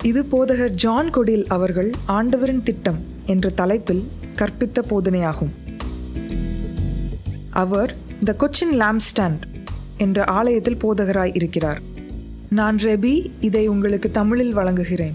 இது போதகர் ஜான் கொடில் அவர்கள் ஆண்டவரின் திட்டம் என்ற தலைப்பில் கற்பித்த போதனையாகும். அவர் த கொச்சின் லாம்ப்ஸ்டாண்ட் என்ற ஆலயத்தில் போதகராய் இருக்கிறார். நான் ரெபி, இதை உங்களுக்கு தமிழில் வழங்குகிறேன்.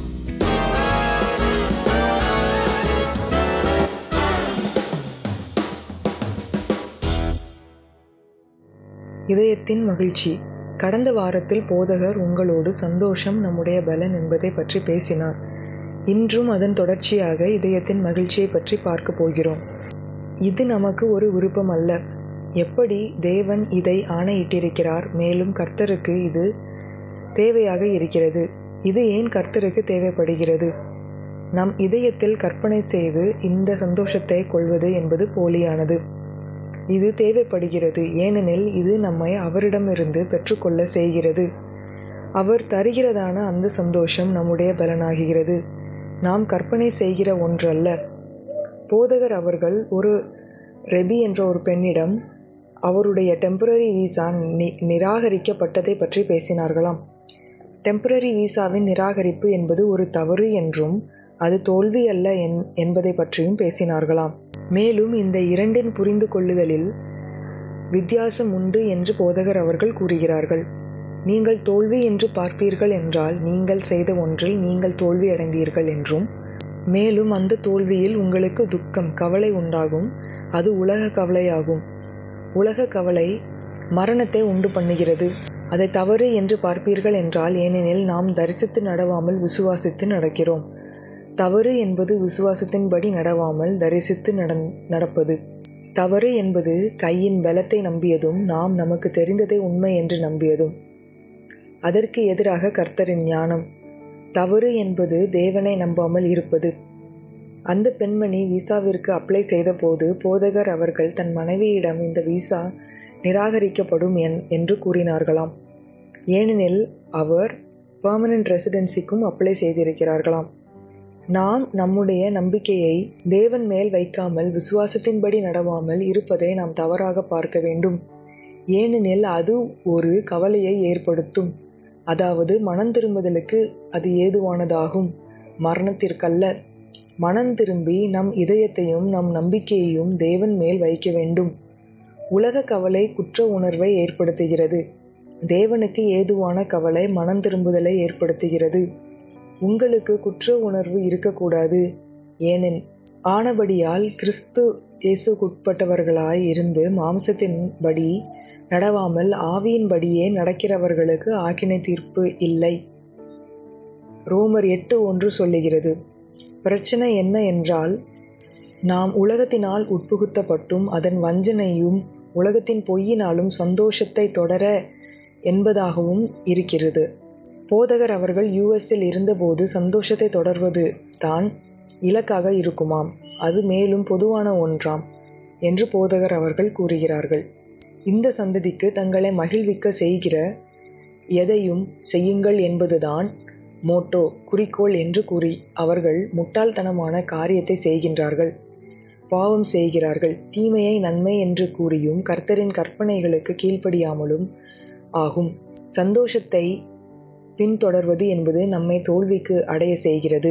இதயத்தின் மகிழ்ச்சி. கடந்த வாரத்தில் போதகர் உங்களோடு சந்தோஷம் நம்முடைய பலன் என்பதை பற்றி பேசினார். இன்றும் அதன் தொடர்ச்சியாக இதயத்தின் மகிழ்ச்சியை பற்றி பார்க்க போகிறோம். இது நமக்கு ஒரு விருப்பம் அல்ல. எப்படி தேவன் இதை ஆணையிட்டிருக்கிறார், மேலும் கர்த்தருக்கு இது தேவையாக இருக்கிறது. இது ஏன் கர்த்தருக்கு தேவைப்படுகிறது? நம் இதயத்தில் கற்பனை செய்து இந்த சந்தோஷத்தை கொள்வது என்பது போலியானது. இது தேவைப்படுகிறது, ஏனெனில் இது நம்மை அவரிடமிருந்து பெற்றுக்கொள்ள செய்கிறது. அவர் தருகிறதான அந்த சந்தோஷம் நம்முடைய பலனாகிறது. நாம் கற்பனை செய்கிற ஒன்றல்ல. போதகர் அவர்கள் ஒரு ரெபி என்ற ஒரு பெண்ணிடம் அவருடைய டெம்பரரி வீசா நிராகரிக்கப்பட்டதை பற்றி பேசினார்களாம். டெம்பரரி வீசாவின் நிராகரிப்பு என்பது ஒரு தவறு என்றும் அது தோல்வி அல்ல என்பதை பற்றியும் பேசினார்களாம். மேலும் இந்த இரண்டின் புரிந்து கொள்ளுதலில் வித்தியாசம் உண்டு என்று போதகர் அவர்கள் கூறுகிறார்கள். நீங்கள் தோல்வி என்று பார்ப்பீர்கள் என்றால் நீங்கள் செய்த ஒன்றில் நீங்கள் தோல்வி அடைந்தீர்கள் என்றும், மேலும் அந்த தோல்வியில் உங்களுக்கு துக்கம், கவலை உண்டாகும். அது உலக கவலையாகும். உலக கவலை மரணத்தை உண்டு பண்ணுகிறது. அதை தவறு என்று பார்ப்பீர்கள் என்றால், ஏனெனில் நாம் தரிசித்து நடவாமல் விசுவாசித்து நடக்கிறோம். தவறு என்பது விசுவாசத்தின்படி நடவாமல் தரிசித்து நடப்பது. தவறு என்பது கையின் பலத்தை நம்பியதும் நாம் நமக்கு தெரிந்ததை உண்மை என்று நம்பியதும். அதற்கு எதிராக கர்த்தரின் ஞானம். தவறு என்பது தேவனை நம்பாமல் இருப்பது. அந்த பெண்மணி விசாவிற்கு அப்ளை செய்த போது போதகர் அவர்கள் தன் மனைவியிடம் இந்த விசா நிராகரிக்கப்படும் என்று கூறினார்களாம். ஏனெனில் அவர் பெர்மனன்ட் ரெசிடென்சிக்கும் அப்ளை செய்திருக்கிறார்களாம். நாம் நம்முடைய நம்பிக்கையை தேவன் மேல் வைக்காமல் விசுவாசத்தின்படி நடவாமல் இருப்பதை நாம் தவறாக பார்க்க வேண்டும். ஏனெனில் அது ஒரு கவலையை ஏற்படுத்தும். அதாவது மனம் திரும்புதலுக்கு அது ஏதுவானதாகும், மரணத்திற்கல்ல. மனம் திரும்பி நம் இதயத்தையும் நம் நம்பிக்கையையும் தேவன் மேல் வைக்க வேண்டும். உலக கவலை குற்ற உணர்வை ஏற்படுத்துகிறது. தேவனுக்கு ஏதுவான கவலை மனம் திரும்புதலை ஏற்படுத்துகிறது. உங்களுக்கு குற்ற உணர்வு இருக்கக்கூடாது. ஆனபடியால் கிறிஸ்து இயேசுக்குட்பட்டவர்களாய் இருந்து மாம்சத்தின்படி நடவாமல் ஆவியின்படியே நடக்கிறவர்களுக்கு ஆக்கினை தீர்ப்பு இல்லை. ரோமர் 8:1 சொல்லுகிறது. பிரச்சனை என்ன என்றால், நாம் உலகத்தினால் உட்புகுத்தப்பட்டும் அதன் வஞ்சனையும் உலகத்தின் பொய்யினாலும் சந்தோஷத்தை தொடர என்பதாகவும் இருக்கிறது. போதகர் அவர்கள் யுஎஸ்ஸில் இருந்தபோது சந்தோஷத்தை தொடர்வது தான் இலக்காக இருக்குமாம். அது மேலும் பொதுவான ஒன்றாம் என்று போதகர் அவர்கள் கூறுகிறார்கள். இந்த சந்ததிக்கு தங்களை மகிழ்விக்க செய்கிற எதையும் செய்யுங்கள் என்பதுதான் மோட்டோ, குறிக்கோள் என்று கூறி அவர்கள் முட்டாள்தனமான காரியத்தை செய்கின்றார்கள். பாவம் செய்கிறார்கள். தீமையை நன்மை என்று கூறியும் கர்த்தரின் கற்பனைகளுக்கு கீழ்ப்படியாமலும் ஆகும். சந்தோஷத்தை பின்தொடர்வது என்பது நம்மை தோல்விக்கு அடைய செய்கிறது.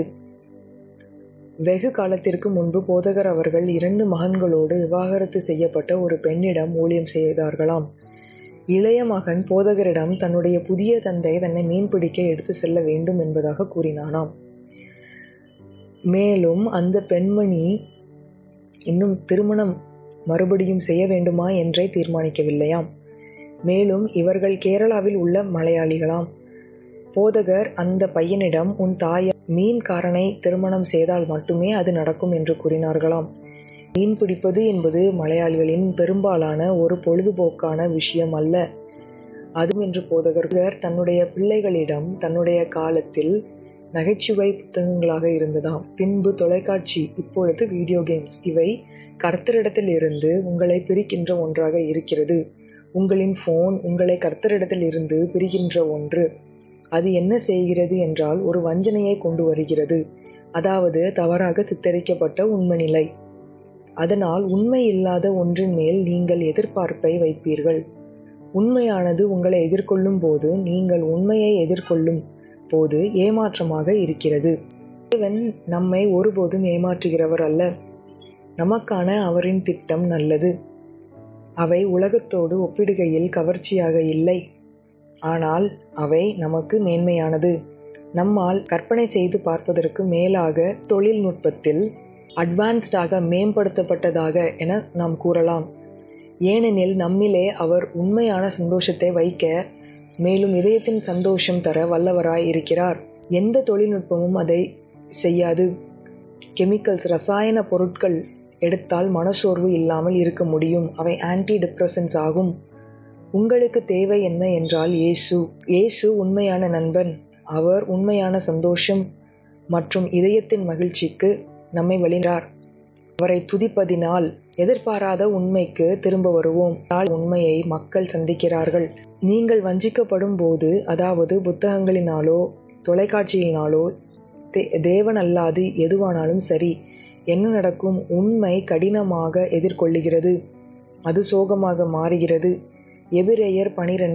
வெகு காலத்திற்கு முன்பு போதகர் அவர்கள் 2 மகன்களோடு விவாகரத்து செய்யப்பட்ட ஒரு பெண்ணிடம் ஊழியம் செய்தார்களாம். இளைய மகன் போதகரிடம் தன்னுடைய புதிய தந்தை தன்னை மீன்பிடிக்க எடுத்து செல்ல வேண்டும் என்பதாக கூறினானாம். மேலும் அந்த பெண்மணி இன்னும் திருமணம் மறுபடியும் செய்ய வேண்டுமா என்றே தீர்மானிக்கவில்லையாம். மேலும் இவர்கள் கேரளாவில் உள்ள மலையாளிகளாம். போதகர் அந்த பையனிடம், உன் தாயார் மீன்காரனை திருமணம் செய்தால் மட்டுமே அது நடக்கும் என்று கூறினார்களாம். மீன் பிடிப்பது என்பது மலையாளிகளின் பெரும்பாலான ஒரு பொழுதுபோக்கான விஷயம் அல்ல. அதுவும் என்று போதகர் தன்னுடைய பிள்ளைகளிடம் தன்னுடைய காலத்தில் நகைச்சுவை புத்தகங்களாக இருந்ததாம். பின்பு தொலைக்காட்சி, இப்பொழுது வீடியோ கேம்ஸ். இவை கர்த்தரிடத்தில் இருந்து உங்களை பிரிக்கின்ற ஒன்றாக இருக்கிறது. உங்களின் ஃபோன் உங்களை கர்த்தரிடத்தில் இருந்து பிரிக்கின்ற ஒன்று. அது என்ன செய்கிறது என்றால் ஒரு வஞ்சனையை கொண்டு வருகிறது. அதாவது தவறாக சித்தரிக்கப்பட்ட உண்மை நிலை. அதனால் உண்மை இல்லாத ஒன்றின் மேல் நீங்கள் எதிர்பார்ப்பை வைப்பீர்கள். உண்மையானது உங்களை எதிர்கொள்ளும் போது நீங்கள் உண்மையை எதிர்கொள்ளும் போது ஏமாற்றமாக இருக்கிறது. தேவன் நம்மை ஒருபோதும் ஏமாற்றுகிறவர் அல்ல. நமக்கான அவரின் திட்டம் நல்லது. அவை உலகத்தோடு ஒப்பிடுகையில் கவர்ச்சியாக இல்லை, ஆனால் அவை நமக்கு மேன்மையானது. நம்மால் கற்பனை செய்து பார்ப்பதற்கு மேலாக தொழில்நுட்பத்தில் அட்வான்ஸ்டாக மேம்படுத்தப்பட்டதாக என நாம் கூறலாம். ஏனெனில் நம்மிலே அவர் உண்மையான சந்தோஷத்தை வைக்க, மேலும் இதயத்தின் சந்தோஷம் தர வல்லவராய் இருக்கிறார். எந்த தொழில்நுட்பமும் அதை செய்யாது. கெமிக்கல்ஸ், ரசாயன பொருட்கள் எடுத்தால் மனசோர்வு இல்லாமல் இருக்க முடியும். அவை ஆன்டி டிப்ரெசன்ஸ் ஆகும். உங்களுக்கு தேவை என்ன என்றால் இயேசு உண்மையான நண்பன். அவர் உண்மையான சந்தோஷம் மற்றும் இதயத்தின் மகிழ்ச்சிக்கு நம்மை வழிகிறார். அவரை துதிப்பதினால் எதிர்பாராத உண்மைக்கு திரும்ப வருவோம். உண்மையை மக்கள் சந்திக்கிறார்கள். நீங்கள் வஞ்சிக்கப்படும் போது, அதாவது புத்தகங்களினாலோ தொலைக்காட்சியினாலோ தேவன் அல்லாது எதுவானாலும் சரி, என்ன நடக்கும்? உண்மை கடினமாக எதிர்கொள்ளுகிறது. அது சோகமாக மாறுகிறது. எபிரேயர்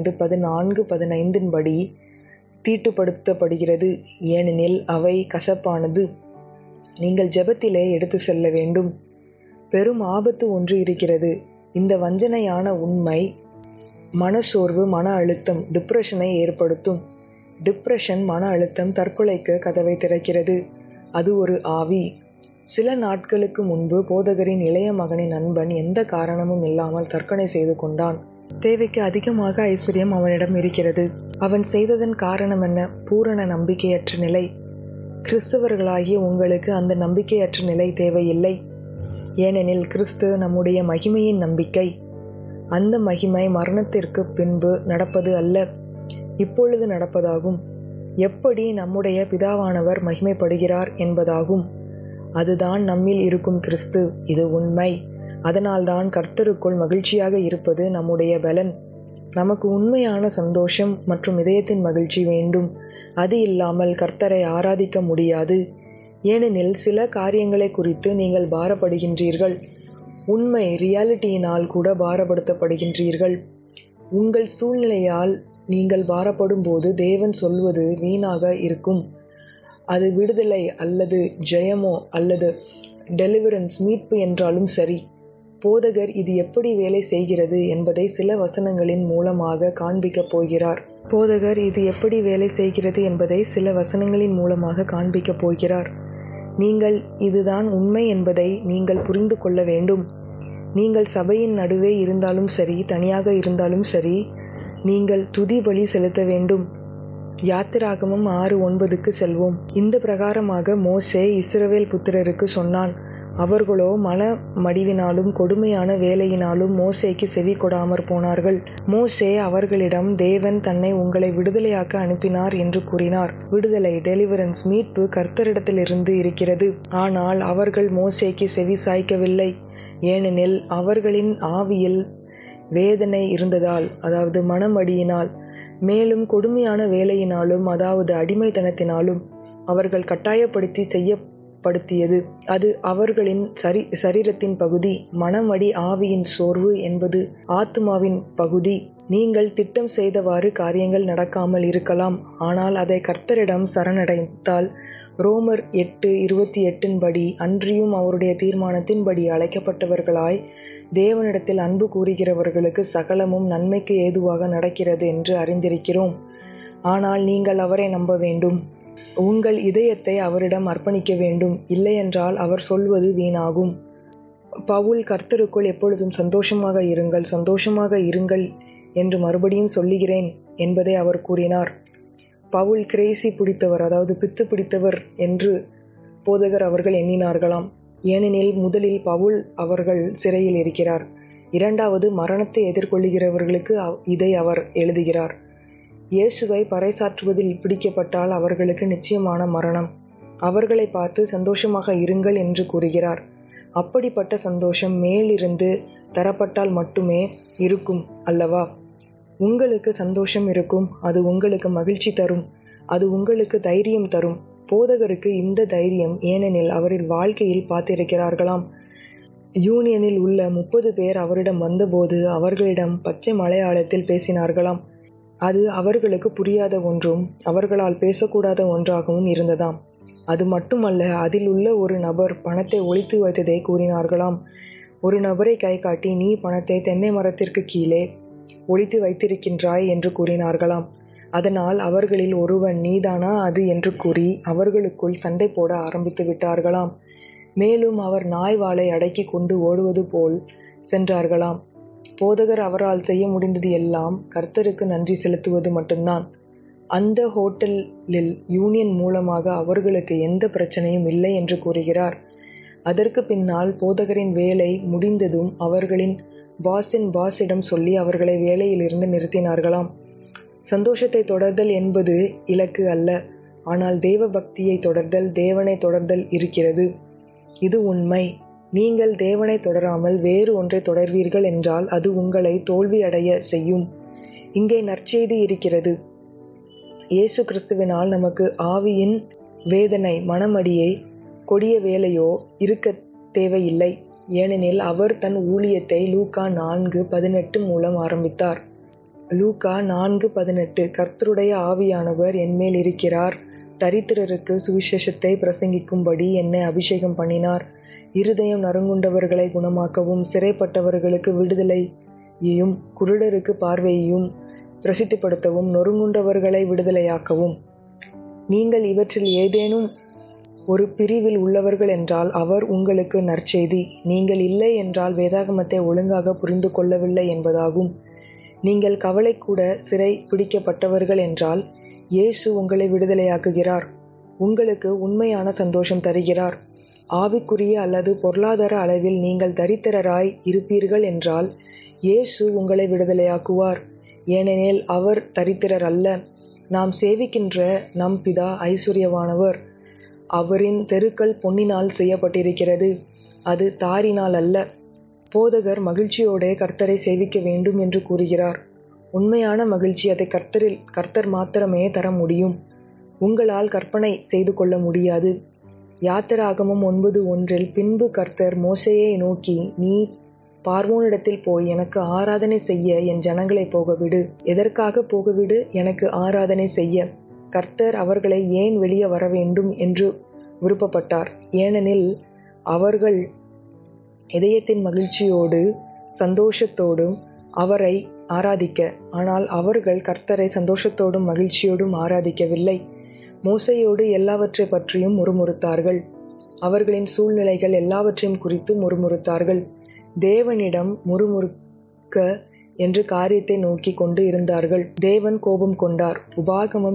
12:14-15 படி தீட்டுப்படுத்தப்படுகிறது. ஏனெனில் அவை கசப்பானது. நீங்கள் ஜெபத்திலே எடுத்து செல்ல வேண்டும். பெரும் ஆபத்து ஒன்று இருக்கிறது. இந்த வஞ்சனையான உண்மை மனசோர்வு, மன அழுத்தம், டிப்ரெஷனை ஏற்படுத்தும். டிப்ரெஷன், மன அழுத்தம் தற்கொலைக்கு கதவை திறக்கிறது. அது ஒரு ஆவி. சில நாட்களுக்கு முன்பு போதகரின் இளைய மகனின் நண்பன் எந்த காரணமும் இல்லாமல் தற்கொலை செய்து கொண்டான். தேவைக்கு அதிகமாக ஐஸ்வர்யம் அவனிடம் இருக்கிறது. அவன் செய்ததன் காரணம் என்ன? பூரண நம்பிக்கையற்ற நிலை. கிறிஸ்தவர்களாகிய உங்களுக்கு அந்த நம்பிக்கையற்ற நிலை தேவையில்லை. ஏனெனில் கிறிஸ்து நம்முடைய மகிமையின் நம்பிக்கை. அந்த மகிமை மரணத்திற்கு பின்பு நடப்பது அல்ல, இப்பொழுது நடப்பதாகும். எப்படி நம்முடைய பிதாவானவர் மகிமைப்படுகிறார் என்பதாகும். அதுதான் நம்மில் இருக்கும் கிறிஸ்து. இது உண்மை. அதனால்தான் கர்த்தருக்குள் மகிழ்ச்சியாக இருப்பது நம்முடைய பலன். நமக்கு உண்மையான சந்தோஷம் மற்றும் இதயத்தின் மகிழ்ச்சி வேண்டும். அது இல்லாமல் கர்த்தரை ஆராதிக்க முடியாது. ஏனெனில் சில காரியங்களை குறித்து நீங்கள் பாரப்படுகின்றீர்கள். உண்மை ரியாலிட்டியினால் கூட பாரப்படுத்தப்படுகின்றீர்கள். உங்கள் சூழ்நிலையால் நீங்கள் பாரப்படும் போது தேவன் சொல்வது வீணாக இருக்கும். அது விடுதலை அல்லது ஜெயமோ அல்லது டெலிவரன்ஸ், மீட்பு என்றாலும் சரி. போதகர் இது எப்படி வேலை செய்கிறது என்பதை சில வசனங்களின் மூலமாக காண்பிக்கப் போகிறார். நீங்கள் இதுதான் உண்மை என்பதை நீங்கள் புரிந்து கொள்ள வேண்டும். நீங்கள் சபையின் நடுவே இருந்தாலும் சரி, தனியாக இருந்தாலும் சரி, நீங்கள் துதி பலி செலுத்த வேண்டும். யாத்திராகமம் 6:9 செல்வோம். இந்த பிரகாரமாக மோசே இஸ்ரவேல் புத்திரருக்கு சொன்னான். அவர்களோ மன மடிவினாலும் கொடுமையான வேலையினாலும் மோசேக்கு செவி கொடாமற் போனார்கள். மோசே அவர்களிடம், தேவன் தன்னை உங்களை விடுதலையாக்க அனுப்பினார் என்று கூறினார். விடுதலை, டெலிவரன்ஸ், மீட்பு கர்த்தரிடத்திலிருந்து இருக்கிறது. ஆனால் அவர்கள் மோசேக்கு செவி சாய்க்கவில்லை. ஏனெனில் அவர்களின் ஆவியில் வேதனை இருந்ததால், அதாவது மனமடியினால், மேலும் கொடுமையான வேலையினாலும், அதாவது அடிமைத்தனத்தினாலும் அவர்கள் கட்டாயப்படுத்தி செய்யப்படுத்தியது. அது அவர்களின் சரீரத்தின் பகுதி. மனமடி ஆவியின் சோர்வு என்பது ஆத்துமாவின் பகுதி. நீங்கள் திட்டம் செய்தவாறு காரியங்கள் நடக்காமல் இருக்கலாம். ஆனால் அதை கர்த்தரிடம் சரணடைந்தால் ரோமர் 8:28 படி, அன்றியும் அவருடைய தீர்மானத்தின்படி அழைக்கப்பட்டவர்களாய் தேவனிடத்தில் அன்பு கூறுகிறவர்களுக்கு சகலமும் நன்மைக்கு ஏதுவாக நடக்கிறது என்று அறிந்திருக்கிறோம். ஆனால் நீங்கள் அவரை நம்ப வேண்டும். உங்கள் இதயத்தை அவரிடம் அர்ப்பணிக்க வேண்டும். இல்லையென்றால் அவர் சொல்வது வீணாகும். பவுல், கர்த்தருக்குள் எப்பொழுதும் சந்தோஷமாக இருங்கள் என்று மறுபடியும் சொல்லுகிறேன் என்பதை அவர் கூறினார். பவுல் கிரேசி பிடித்தவர், அதாவது பித்து பிடித்தவர் என்று போதகர் அவர்கள் எண்ணினார்களாம். ஏனெனில் முதலில் பவுல் அவர்கள் சிறையில் இருக்கிறார். இரண்டாவது, மரணத்தை எதிர்கொள்ளுகிறவர்களுக்கு இதை அவர் எழுதுகிறார். இயேசுவை பறைசாற்றுவதில் பிடிக்கப்பட்டால் அவர்களுக்கு நிச்சயமான மரணம். அவர்களை பார்த்து சந்தோஷமாக இருங்கள் என்று கூறுகிறார். அப்படிப்பட்ட சந்தோஷம் மேலிருந்து தரப்பட்டால் மட்டுமே இருக்கும் அல்லவா? உங்களுக்கு சந்தோஷம் இருக்கும். அது உங்களுக்கு மகிழ்ச்சி தரும். அது உங்களுக்கு தைரியம் தரும். போதகருக்கு இந்த தைரியம், ஏனெனில் அவரின் வாழ்க்கையில் பார்த்திருக்கிறார்களாம். யூனியனில் உள்ள 30 பேர் அவரிடம் வந்தபோது அவர்களிடம் பச்சை மலையாளத்தில் பேசினார்களாம். அது அவர்களுக்கு புரியாத ஒன்றும் அவர்களால் பேசக்கூடாத ஒன்றாகவும் இருந்ததாம். அது மட்டுமல்ல, அதில் உள்ள ஒரு நபர் பணத்தை ஒளித்து வைத்ததை கூறினார்களாம். ஒரு நபரை கை காட்டி, நீ பணத்தை தென்னை மரத்திற்கு கீழே ஒளித்து வைத்திருக்கின்றாய் என்று கூறினார்களாம். அதனால் அவர்களில் ஒருவன், நீதானா அது என்று கூறி அவர்களுக்குள் சண்டை போட ஆரம்பித்து விட்டார்களாம். மேலும் அவர் நாய் வாலை அடக்கி கொண்டு ஓடுவது போல் சென்றார்களாம். போதகர் அவரால் செய்ய முடிந்தது எல்லாம் கர்த்தருக்கு நன்றி செலுத்துவது மட்டும்தான். அந்த ஹோட்டலில் யூனியன் மூலமாக அவர்களுக்கு எந்த பிரச்சனையும் இல்லை என்று கூறுகிறார். அதற்கு பின்னால் போதகரின் வேலை முடிந்ததும் அவர்களின் பாஸிடம் சொல்லி அவர்களை வேலையிலிருந்து நிறுத்தினார்களாம். சந்தோஷத்தை தொடர்தல் என்பது இலக்கு அல்ல, ஆனால் தேவ பக்தியை தொடர்தல், தேவனை தொடர்தல் இருக்கிறது. இது உண்மை. நீங்கள் தேவனை தொடராமல் வேறு ஒன்றை தொடர்வீர்கள் என்றால் அது உங்களை தோல்வி அடைய செய்யும். இங்கே நற்செய்தி இருக்கிறது. இயேசு கிறிஸ்துவினால் நமக்கு ஆவியின் வேதனை, மனமடியை, கொடிய வேலையோ இருக்க தேவையில்லை. ஏனெனில் அவர் தன் ஊழியத்தை லூக்கா 4:18 மூலம் ஆரம்பித்தார். லூக்கா 4:18 கர்த்தருடைய ஆவியானவர் என்மேல் இருக்கிறார், தரித்திரருக்கு சுவிசேஷத்தை பிரசங்கிக்கும்படி என்னை அபிஷேகம் பண்ணினார், இருதயம் நறுங்குண்டவர்களை குணமாக்கவும், சிறைப்பட்டவர்களுக்கு விடுதலையையும், குருடருக்கு பார்வையையும் பிரசித்திப்படுத்தவும், நொறுங்குண்டவர்களை விடுதலையாக்கவும். நீங்கள் இவற்றில் ஏதேனும் ஒரு பிரிவில் உள்ளவர்கள் என்றால் அவர் உங்களுக்கு நற்செய்தி. நீங்கள் இல்லை என்றால் வேதாகமத்தை ஒழுங்காக புரிந்து கொள்ளவில்லை என்பதாகும். நீங்கள் கவலை கூட சிறை பிடிக்கப்பட்டவர்கள் என்றால் இயேசு உங்களை விடுதலையாக்குகிறார், உங்களுக்கு உண்மையான சந்தோஷம் தருகிறார். ஆவிக்குரிய அல்லது பொருளாதார அளவில் நீங்கள் தரித்திரராய் இருப்பீர்கள் என்றால் இயேசு உங்களை விடுதலையாக்குவார். ஏனெனில் அவர் தரித்திரர் அல்ல. நாம் சேவிக்கின்ற நம் பிதா ஐஸ்வர்யவானவர். அவரின் தெருக்கள் பொன்னினால் செய்யப்பட்டிருக்கிறது, அது தாரினால் அல்ல. போதகர் மகிழ்ச்சியோടെ கர்த்தரை சேவிக்க வேண்டும் என்று கூறுகிறார். உண்மையான மகிழ்ச்சி அதை கர்த்தர் மாத்திரமே தர முடியும். உங்களால் கற்பனை செய்து கொள்ள முடியாது. யாத்திராகமம் 9:1 பின்பு கர்த்தர் மோசேயை நோக்கி, நீ பார்வோனிடத்தில் போய் எனக்கு ஆராதனை செய்ய என் ஜனங்களை போகவிடு. எதற்காக போகவிடு? எனக்கு ஆராதனை செய்ய. கர்த்தர் அவர்களை ஏன் வெளியே வர வேண்டும் என்று விருப்பப்பட்டார். ஏனெனில் அவர்கள் இதயத்தின் மகிழ்ச்சியோடு சந்தோஷத்தோடும் அவரை ஆராதிக்க. ஆனால் அவர்கள் கர்த்தரை சந்தோஷத்தோடும் மகிழ்ச்சியோடும் ஆராதிக்கவில்லை. மோசையோடு எல்லாவற்றை பற்றியும் முறுமுறுத்தார்கள். அவர்களின் சூழ்நிலைகள் எல்லாவற்றையும் குறித்து முறுமுறுத்தார்கள். தேவனிடம் முறுமுறுக்க என்று காரியத்தை நோக்கி கொண்டு இருந்தார்கள். தேவன் கோபம் கொண்டார். உபாகமம்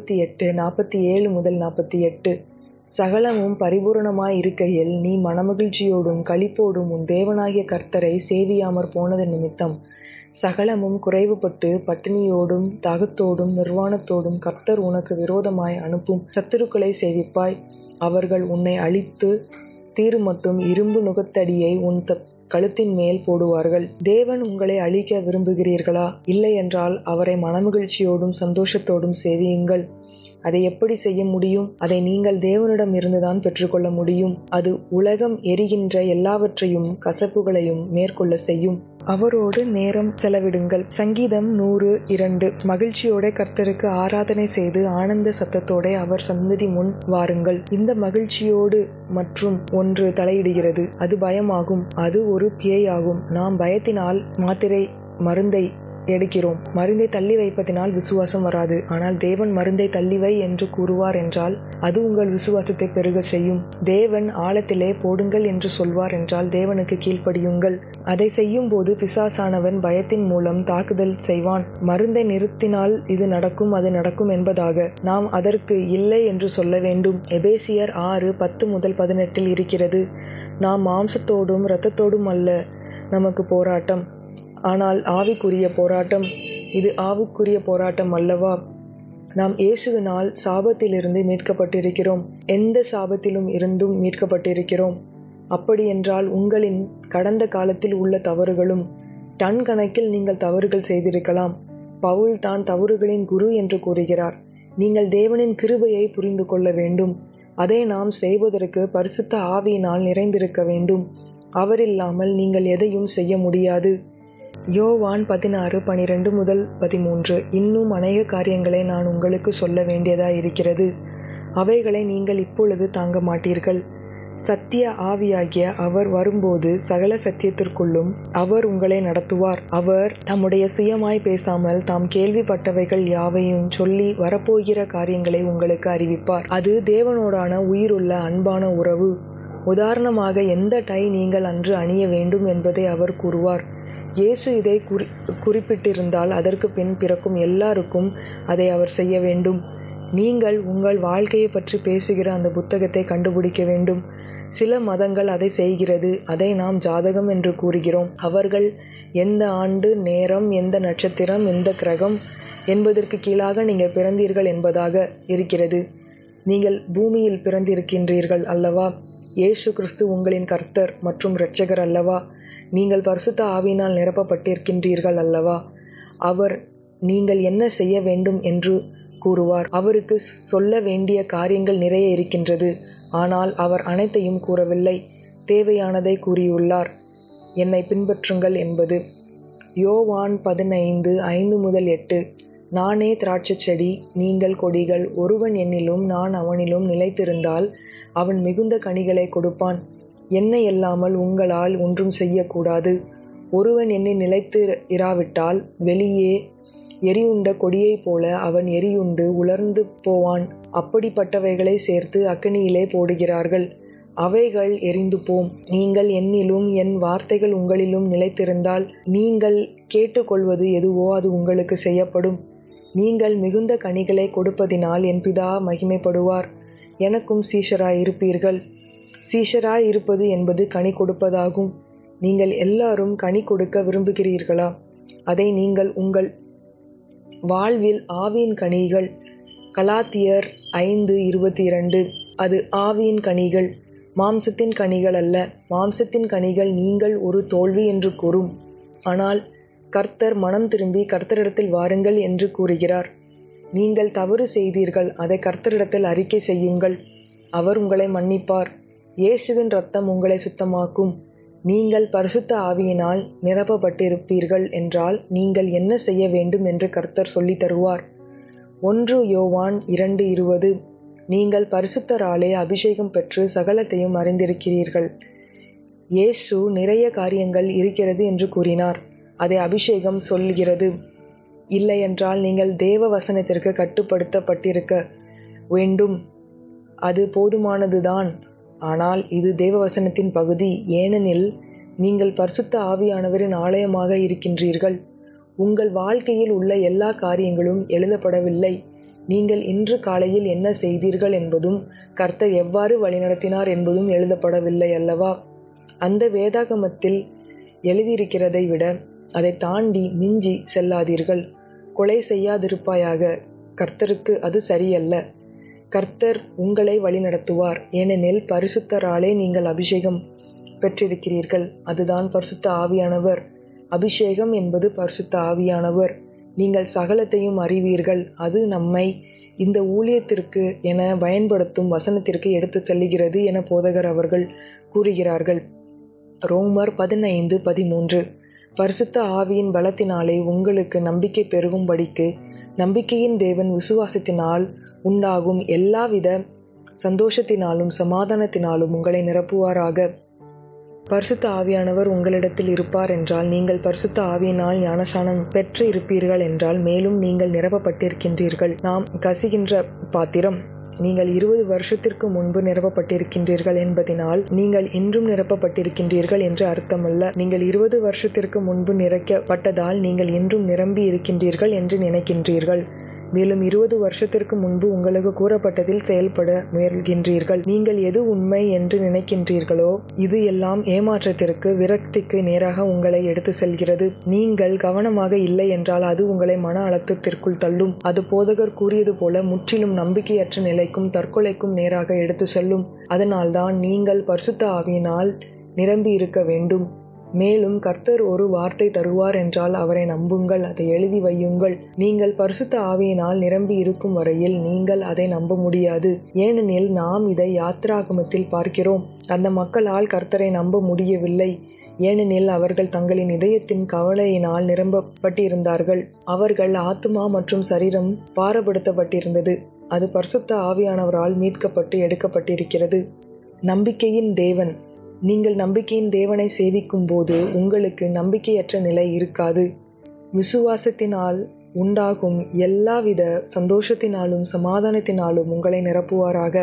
28:47-48 சகலமும் பரிபூரணமாயிருக்கையில் நீ மனமகிழ்ச்சியோடும் களிப்போடும் உன் தேவனாகிய கர்த்தரை சேவியாமற் போனது நிமித்தம் சகலமும் குறைவுபட்டு பட்டினியோடும் தாகத்தோடும் நிர்வாணத்தோடும் கர்த்தர் உனக்கு விரோதமாய் அனுப்பும் சத்துருக்களை சேவிப்பாய். அவர்கள் உன்னை அழித்து தீரு மட்டும் இரும்பு நுகத்தடியை உன் கழுத்தின் மேல் போடுவார்கள். தேவன் உங்களை அழிக்க விரும்புகிறீர்களா? இல்லை என்றால் அவரை மனமகிழ்ச்சியோடும் சந்தோஷத்தோடும் சேவியுங்கள். அதை எப்படி செய்ய முடியும்? அதை நீங்கள் தேவனிடம் இருந்துதான் பெற்றுக்கொள்ள முடியும். அது உலகம் எரிகின்ற எல்லாவற்றையும் கசப்புகளையும் மேற்கொள்ள செய்யும். அவரோடு நேரம் செலவிடுங்கள். சங்கீதம் 102 மகிழ்ச்சியோட கர்த்தருக்கு ஆராதனை செய்து ஆனந்த சத்தத்தோட அவர் சந்நிதி முன் வாருங்கள். இந்த மகிழ்ச்சியோடு மற்றும் ஒன்று தலையிடுகிறது. அது பயமாகும். அது ஒரு பேயாகும். நாம் பயத்தினால் மருந்தை எடுக்கிறோம். மருந்தை தள்ளி வைப்பதினால் விசுவாசம் வராது. ஆனால் தேவன் மருந்தை தள்ளிவை என்று கூறுவார் என்றால் அது உங்கள் விசுவாசத்தை பெருக செய்யும். தேவன் ஆழத்திலே போடுங்கள் என்று சொல்வார் என்றால் தேவனுக்கு கீழ்ப்படியுங்கள். அதை செய்யும் போது பிசாசானவன் பயத்தின் மூலம் தாக்குதல் செய்வான். மருந்தை நிறுத்தினால் இது நடக்கும் அது நடக்கும் என்பதாக நாம் அதற்கு இல்லை என்று சொல்ல வேண்டும். எபேசியர் 6:10-18 இருக்கிறது. நாம் மாம்சத்தோடும் இரத்தத்தோடும் அல்ல நமக்கு போராட்டம், ஆனால் ஆவிக்குரிய போராட்டம். இது ஆவிக்குரிய போராட்டம் அல்லவா? நாம் இயேசுவினால் சாபத்திலிருந்து மீட்கப்பட்டிருக்கிறோம். எந்த சாபத்திலும் இருந்தும் மீட்கப்பட்டிருக்கிறோம். அப்படியென்றால் உங்களின் கடந்த காலத்தில் உள்ள தவறுகளும் டன் கணக்கில் நீங்கள் தவறுகள் செய்திருக்கலாம். பவுல் தான் தவறுகளின் குரு என்று கூறுகிறார். நீங்கள் தேவனின் கிருபையை புரிந்து கொள்ள வேண்டும். அதை நாம் செய்வதற்கு பரிசுத்த ஆவியினால் நிறைந்திருக்க வேண்டும். அவரில்லாமல் நீங்கள் எதையும் செய்ய முடியாது. யோவான் 16:12-13. இன்னும் அநேக காரியங்களை நான் உங்களுக்கு சொல்ல வேண்டியதாயிருக்கிறது. அவைகளை நீங்கள் இப்பொழுது தாங்க மாட்டீர்கள். சத்திய ஆவியாகிய அவர் வரும்போது சகல சத்தியத்திற்குள்ளும் அவர் உங்களை நடத்துவார். அவர் தம்முடைய சுயமாய் பேசாமல் தாம் கேள்விப்பட்டவைகள் யாவையும் சொல்லி வரப்போகிற காரியங்களை உங்களுக்கு அறிவிப்பார். அது தேவனோடான உயிருள்ள அன்பான உறவு. உதாரணமாக எந்த டை நீங்கள் அன்று அணிய வேண்டும் என்பதை அவர் கூறுவார். இயேசு இதை குறிப்பிட்டிருந்தால் அதற்கு பின் பிறக்கும் எல்லாருக்கும் அதை அவர் செய்ய வேண்டும். நீங்கள் உங்கள் வாழ்க்கையை பற்றி பேசுகிற அந்த புத்தகத்தை கண்டுபிடிக்க வேண்டும். சில மதங்கள் அதை செய்கிறது. அதை நாம் ஜாதகம் என்று கூறுகிறோம். அவர்கள் எந்த ஆண்டு, நேரம், எந்த நட்சத்திரம், எந்த கிரகம் என்பதற்கு கீழாக நீங்கள் பிறந்தீர்கள் என்பதாக இருக்கிறது. நீங்கள் பூமியில் பிறந்திருக்கின்றீர்கள் அல்லவா? இயேசு கிறிஸ்து உங்களின் கர்த்தர் மற்றும் இரட்சகர் அல்லவா? நீங்கள் பரிசுத்த ஆவியினால் நிரப்பப்பட்டிருக்கின்றீர்கள் அல்லவா? அவர் நீங்கள் என்ன செய்ய வேண்டும் என்று கூறுவார். அவருக்கு சொல்ல வேண்டிய காரியங்கள் நிறைய இருக்கின்றது. ஆனால் அவர் அனைத்தையும் கூறவில்லை. தேவையானதை கூறியுள்ளார். என்னை பின்பற்றுங்கள் என்பது. யோவான் 15:5-8. நானே திராட்சை செடி, நீங்கள் கொடிகள். ஒருவன் என்னிலும் நான் அவனிலும் நிலைத்திருந்தால் அவன் மிகுந்த கனிகளை கொடுப்பான். என்னை அல்லாமல் உங்களால் ஒன்றும் செய்யக்கூடாது. ஒருவன் என்னை நிலைத்து இராவிட்டால் வெளியே எரியுண்ட கொடியைப் போல அவன் எரியுண்டு உலர்ந்து போவான். அப்படிப்பட்டவைகளை சேர்த்து அக்கினியிலே போடுகிறார்கள். அவைகள் எரிந்து போம். நீங்கள் என்னிலும் என் வார்த்தைகள் உங்களிலும் நிலைத்திருந்தால் நீங்கள் கேட்டுக்கொள்வது எதுவோ அது உங்களுக்கு செய்யப்படும். நீங்கள் மிகுந்த கனிகளை கொடுப்பதினால் என் பிதா மகிமைப்படுவார். எனக்கும் சீஷராய் இருப்பீர்கள். சீஷராய் இருப்பது என்பது கனி கொடுப்பதாகும். நீங்கள் எல்லாரும் கனி கொடுக்க விரும்புகிறீர்களா? அதை நீங்கள் உங்கள் வாழ்வில் ஆவியின் கனிகள். கலாத்தியர் 5:22. அது ஆவியின் கனிகள், மாம்சத்தின் கனிகள் அல்ல. மாம்சத்தின் கனிகள் நீங்கள் ஒரு தோல்வி என்று கூறும். ஆனால் கர்த்தர் மனம் திரும்பி கர்த்தரிடத்தில் வாருங்கள் என்று கூறுகிறார். நீங்கள் தவறு செய்தீர்கள், அதை கர்த்தரிடத்தில் அறிக்கை செய்யுங்கள். அவர் உங்களை மன்னிப்பார். இயேசுவின் இரத்தம் உங்களை சுத்தமாக்கும். நீங்கள் பரிசுத்த ஆவியினால் நிரப்பப்பட்டிருப்பீர்கள் என்றால் நீங்கள் என்ன செய்ய வேண்டும் என்று கர்த்தர் சொல்லித் தருவார். 1 யோவான் 2:20. நீங்கள் பரிசுத்தராலே அபிஷேகம் பெற்று சகலத்தையும் அறிந்திருக்கிறீர்கள். இயேசு நிறைய காரியங்கள் இருக்கிறது என்று கூறினார். அதை அபிஷேகம் சொல்கிறது. இல்லையென்றால் நீங்கள் தேவ வசனத்திற்கு கட்டுப்படுத்தப்பட்டிருக்க வேண்டும். அது போதுமானதுதான். ஆனால் இது தேவவசனத்தின் பகுதி. ஏனெனில் நீங்கள் பரிசுத்த ஆவியானவரின் ஆலயமாக இருக்கின்றீர்கள். உங்கள் வாழ்க்கையில் உள்ள எல்லா காரியங்களும் எழுதப்படவில்லை. நீங்கள் இன்று காலையில் என்ன செய்தீர்கள் என்பதும் கர்த்தர் எவ்வாறு வழிநடத்தினார் என்பதும் எழுதப்படவில்லை அல்லவா? அந்த வேதாகமத்தில் எழுதியிருக்கிறதை விட அதை தாண்டி மிஞ்சி செல்லாதீர்கள். கொலை செய்யாதிருப்பாயாக. கர்த்தருக்கு அது சரியல்ல. கர்த்தர் உங்களை வழிநடத்துவார். ஏனெனில் பரிசுத்தராலே நீங்கள் அபிஷேகம் பெற்றிருக்கிறீர்கள். அதுதான் பரிசுத்த ஆவியானவர். அபிஷேகம் என்பது பரிசுத்த ஆவியானவர். நீங்கள் சகலத்தையும் அறிவீர்கள். அது நம்மை இந்த ஊழியத்திற்கு என பயன்படுத்தும் வசனத்திற்கு எடுத்து செல்லுகிறது என போதகர் அவர்கள் கூறுகிறார்கள். ரோமர் 15:13. பரிசுத்த ஆவியின் பலத்தினாலே உங்களுக்கு நம்பிக்கை பெருகும்படிக்கு நம்பிக்கையின் தேவன் விசுவாசத்தினால் உண்டாகும் எல்லாவித சந்தோஷத்தினாலும் சமாதானத்தினாலும் உங்களை நிரப்புவாராக. பரிசுத்த ஆவியானவர் உங்களிடத்தில் இருப்பார் என்றால் நீங்கள் பரிசுத்த ஆவியினால் ஞானஸ்நானம் பெற்று இருப்பீர்கள் என்றால் மேலும் நீங்கள் நிரப்பப்பட்டிருக்கின்றீர்கள். நாம் கசிகின்ற பாத்திரம். நீங்கள் 20 வருஷத்திற்கு முன்பு நிரப்பப்பட்டிருக்கின்றீர்கள் என்பதினால் நீங்கள் இன்றும் நிரப்பப்பட்டிருக்கின்றீர்கள் என்று அர்த்தமல்ல. நீங்கள் 20 வருஷத்திற்கு முன்பு நிறைக்கப்பட்டதால் நீங்கள் இன்றும் நிரம்பி இருக்கின்றீர்கள் என்று நினைக்கின்றீர்கள். மேலும் 20 வருஷத்திற்கு முன்பு உங்களுக்கு கூறப்பட்டதில் செயல்பட முயல்கின்றீர்கள். நீங்கள் எது உண்மை என்று நினைக்கின்றீர்களோ இது எல்லாம் ஏமாற்றத்திற்கு, விரக்திக்கு நேராக உங்களை எடுத்து செல்கிறது. நீங்கள் கவனமாக இல்லை என்றால் அது உங்களை மன அழுத்தத்திற்குள் தள்ளும். அது போதகர் கூறியது போல முற்றிலும் நம்பிக்கையற்ற நிலைக்கும் தற்கொலைக்கும் நேராக எடுத்து செல்லும். அதனால்தான் நீங்கள் பரிசுத்த ஆவியினால் நிரம்பி இருக்க வேண்டும். மேலும் கர்த்தர் ஒரு வார்த்தை தருவார் என்றால் அவரை நம்புங்கள். அதை எழுதி வையுங்கள். நீங்கள் பரிசுத்த ஆவியினால் நிரம்பி இருக்கும் வரையில் நீங்கள் அதை நம்ப முடியாது. ஏனெனில் நாம் இதை யாத்திராகமத்தில் பார்க்கிறோம். அந்த மக்களால் கர்த்தரை நம்ப முடியவில்லை. ஏனெனில் அவர்கள் தங்களின் இதயத்தின் கவலையினால் நிரம்பப்பட்டிருந்தார்கள். அவர்கள் ஆத்துமா மற்றும் சரீரம் பாரப்படுத்தப்பட்டிருந்தது. அது பரிசுத்த ஆவியானவரால் மீட்கப்பட்டு எடுக்கப்பட்டிருக்கிறது. நம்பிக்கையின் தேவன். நீங்கள் நம்பிக்கையின் தேவனை சேவிக்கும் போது உங்களுக்கு நம்பிக்கையற்ற நிலை இருக்காது. விசுவாசத்தினால் உண்டாகும் எல்லாவித சந்தோஷத்தினாலும் சமாதானத்தினாலும் உங்களை நிரப்புவாராக.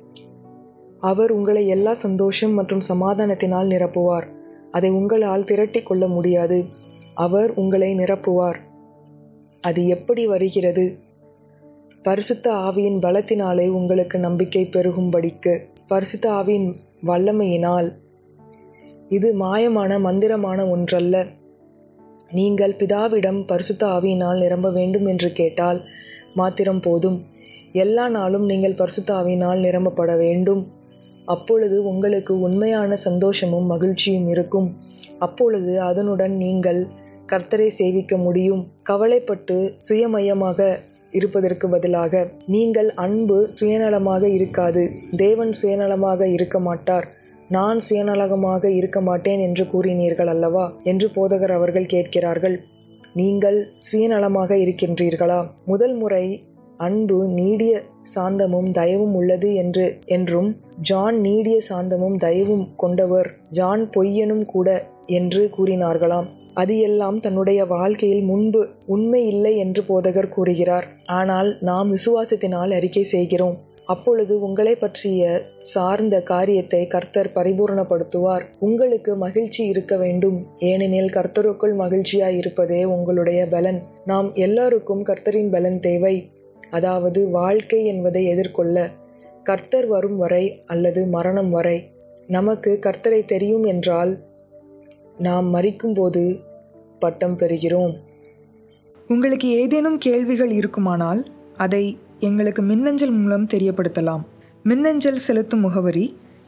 அவர் உங்களை எல்லா சந்தோஷம் மற்றும் சமாதானத்தினால் நிரப்புவார். அதை உங்களால் திரட்டி கொள்ள முடியாது. அவர் உங்களை நிரப்புவார். அது எப்படி வருகிறது? பரிசுத்த ஆவியின் பலத்தினாலே உங்களுக்கு நம்பிக்கை பெருகும்படிக்கு, பரிசுத்த ஆவியின் வல்லமையினால். இது மாயமான மந்திரமான ஒன்றல்ல. நீங்கள் பிதாவிடம் பரிசுத்த ஆவியினால் நிரம்ப வேண்டும் என்று கேட்டால் மாத்திரம் போதும். எல்லா நாளும் நீங்கள் பரிசுத்த ஆவியினால் நிரம்பப்பட வேண்டும். அப்பொழுது உங்களுக்கு உண்மையான சந்தோஷமும் மகிழ்ச்சியும் இருக்கும். அப்பொழுது அதனுடன் நீங்கள் கர்த்தரை சேவிக்க முடியும். கவலைப்பட்டு சுயமயமாக இருப்பதற்கு பதிலாக நீங்கள் அன்பு சுயநலமாக இருக்காது. தேவன் சுயநலமாக இருக்க மாட்டார். நான் சுயநலமாக இருக்க மாட்டேன் என்று கூறினீர்கள் அல்லவா என்று போதகர் அவர்கள் கேட்கிறார்கள். நீங்கள் சுயநலமாக இருக்கின்றீர்களா? முதல் முறை அன்பு நீடிய சாந்தமும் தயவும் உள்ளது என்றும் ஜான் நீடிய சாந்தமும் தயவும் கொண்டவர், ஜான் பொய்யனும் கூட என்று கூறினார்களாம். அது எல்லாம் தன்னுடைய வாழ்க்கையில் முன்பு உண்மை இல்லை என்று போதகர் கூறுகிறார். ஆனால் நாம் விசுவாசத்தினால் அறிக்கை செய்கிறோம். அப்பொழுது உங்களை பற்றிய சார்ந்த காரியத்தை கர்த்தர் பரிபூர்ணப்படுத்துவார். உங்களுக்கு மகிழ்ச்சி இருக்க வேண்டும், ஏனெனில் கர்த்தருக்குள் மகிழ்ச்சியாய் இருப்பதே உங்களுடைய பலன். நாம் எல்லாருக்கும் கர்த்தரின் பலன் தேவை. அதாவது வாழ்க்கை என்பதை எதிர்கொள்ள கர்த்தர் வரும் வரை அல்லது மரணம் வரை. நமக்கு கர்த்தரை தெரியும் என்றால் நாம் மரிக்கும்போது பட்டம் பெறுகிறோம். உங்களுக்கு ஏதேனும் கேள்விகள் இருக்குமானால் அதை எங்களுக்கு மின்னஞ்சல் மூலம் தெரியப்படுத்தலாம். மின்னஞ்சல் செலுத்தும் முகவரி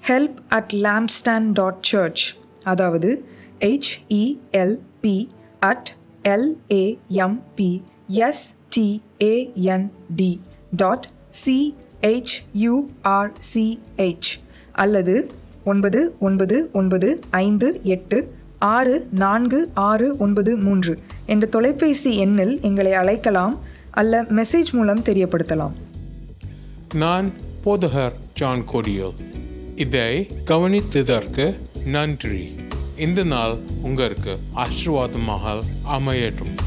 help@lampstand.church, அதாவது HELP@lampstand.church அல்லது 9995864693 என்ற தொலைபேசி எண்ணில் எங்களை அழைக்கலாம் அல்ல மெசேஜ் மூலம் தெரியப்படுத்தலாம். நான் போதகர் ஜான் கோடியல். இதை கவனித்ததற்கு நன்றி. இந்த நாள் உங்களுக்கு ஆசீர்வாதமாக அமையட்டும்.